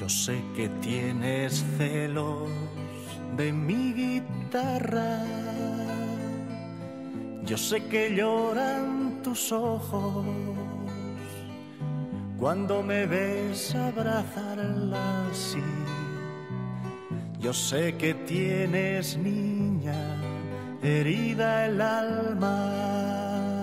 Yo sé que tienes celos de mi guitarra. Yo sé que lloran tus ojos cuando me ves abrazarla así. Yo sé que tienes, niña, herida el alma.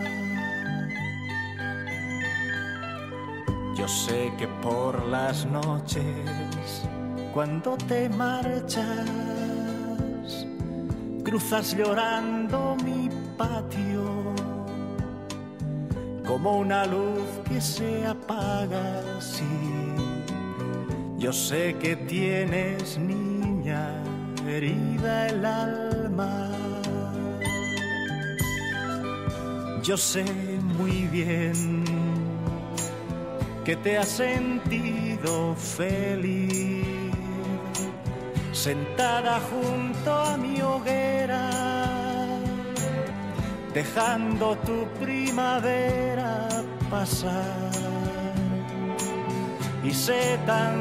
Yo sé que por las noches, cuando te marchas, cruzas llorando mi patio como una luz que se apaga así. Yo sé que tienes, niña, herida el alma. Yo sé muy bien que te has sentido feliz sentada junto a mi hoguera, dejando tu primavera pasar. Y sé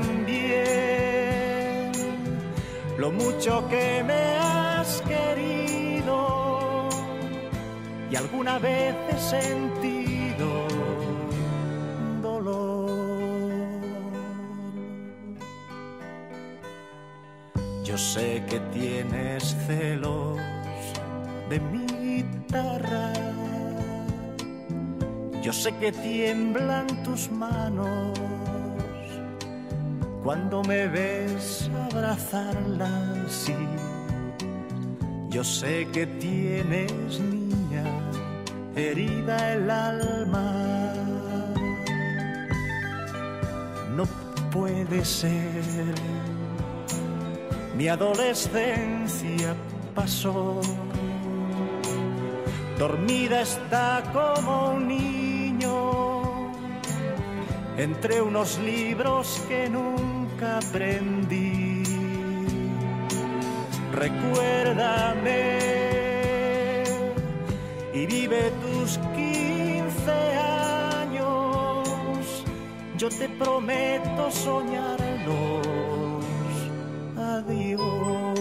también lo mucho que me has querido, y alguna vez he sentido dolor. Yo sé que tienes celos de mi guitarra. Yo sé que tiemblan tus manos cuando me ves abrazarla así. Yo sé que tienes, niña, herida el alma. No puede ser, mi adolescencia pasó, dormida está como un niño entre unos libros que nunca aprendí. Recuérdame y vive tus 15 años. Yo te prometo soñarlos. Adiós.